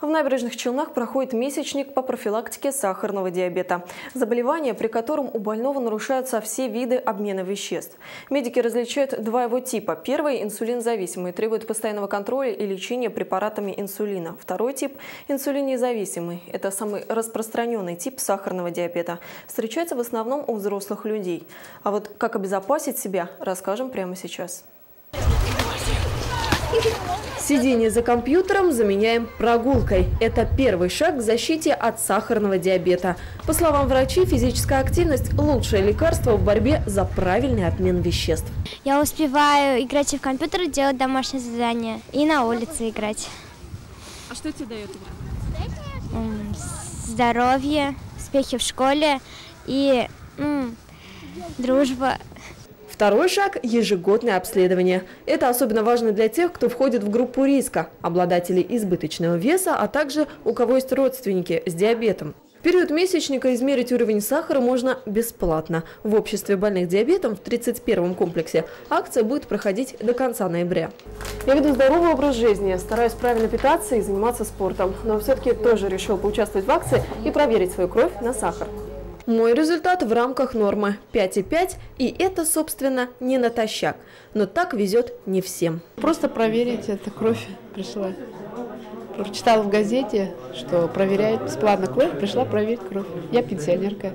В Набережных Челнах проходит месячник по профилактике сахарного диабета. Заболевание, при котором у больного нарушаются все виды обмена веществ. Медики различают два его типа. Первый – инсулинзависимый, требует постоянного контроля и лечения препаратами инсулина. Второй тип – инсулиннезависимый. Это самый распространенный тип сахарного диабета. Встречается в основном у взрослых людей. А вот как обезопасить себя, расскажем прямо сейчас. Сидение за компьютером заменяем прогулкой. Это первый шаг к защите от сахарного диабета. По словам врачей, физическая активность – лучшее лекарство в борьбе за правильный обмен веществ. Я успеваю играть в компьютер, делать домашние задания и на улице играть. А что тебе дает игра? Здоровье, успехи в школе и дружба. Второй шаг – ежегодное обследование. Это особенно важно для тех, кто входит в группу риска, обладателей избыточного веса, а также у кого есть родственники с диабетом. В период месячника измерить уровень сахара можно бесплатно. В обществе больных диабетом в 31-м комплексе акция будет проходить до конца ноября. Я веду здоровый образ жизни, стараюсь правильно питаться и заниматься спортом. Но все-таки тоже решил поучаствовать в акции и проверить свою кровь на сахар. Мой результат в рамках нормы 5,5, и это, собственно, не натощак. Но так везет не всем. Просто проверить, это кровь пришла. Прочитала в газете, что проверяют бесплатно кровь, пришла проверить кровь. Я пенсионерка.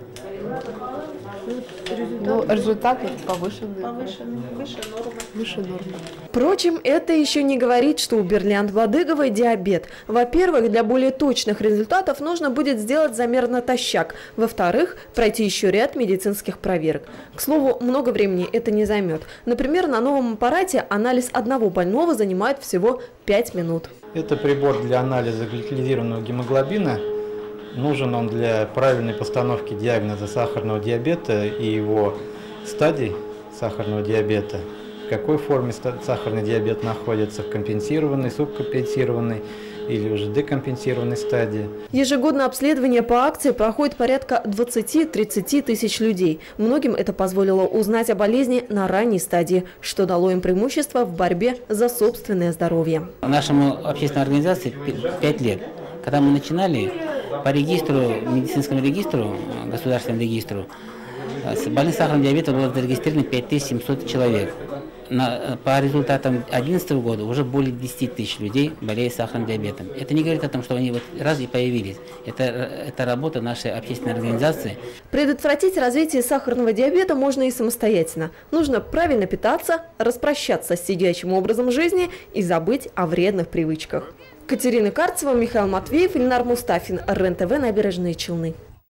Результаты повышенные. Выше нормы. Впрочем, это еще не говорит, что у Берлянд-Бадыговой диабет. Во-первых, для более точных результатов нужно будет сделать замер натощак. Во-вторых, пройти еще ряд медицинских проверок. К слову, много времени это не займет. Например, на новом аппарате анализ одного больного занимает всего 5 минут. Это прибор для анализа гликозированного гемоглобина. Нужен он для правильной постановки диагноза сахарного диабета и его стадий сахарного диабета. В какой форме сахарный диабет находится, в компенсированной, субкомпенсированной или уже декомпенсированной стадии. Ежегодное обследование по акции проходит порядка 20-30 тысяч людей. Многим это позволило узнать о болезни на ранней стадии, что дало им преимущество в борьбе за собственное здоровье. Нашему общественной организации 5 лет. Когда мы начинали, по регистру, медицинскому регистру, государственному регистру, больных сахарным диабетом было зарегистрировано 5700 человек. По результатам 2011 года уже более 10 тысяч людей болеют сахарным диабетом. Это не говорит о том, что они вот раз и появились. Это работа нашей общественной организации. Предотвратить развитие сахарного диабета можно и самостоятельно. Нужно правильно питаться, распрощаться с сидячим образом жизни и забыть о вредных привычках. Катерина Карцева, Михаил Матвеев, Ильнар Мустафин, РЕН-ТВ, Набережные Челны.